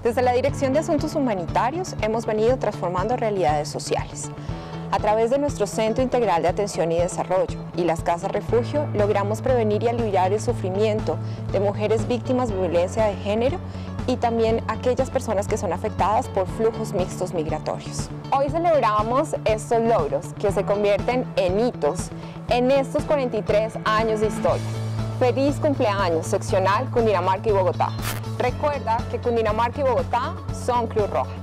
Desde la Dirección de Asuntos Humanitarios hemos venido transformando realidades sociales. A través de nuestro Centro Integral de Atención y Desarrollo y las Casas Refugio, logramos prevenir y aliviar el sufrimiento de mujeres víctimas de violencia de género y también aquellas personas que son afectadas por flujos mixtos migratorios. Hoy celebramos estos logros que se convierten en hitos en estos 43 años de historia. ¡Feliz cumpleaños, seccional Cundinamarca y Bogotá! Recuerda que Cundinamarca y Bogotá son Cruz Roja.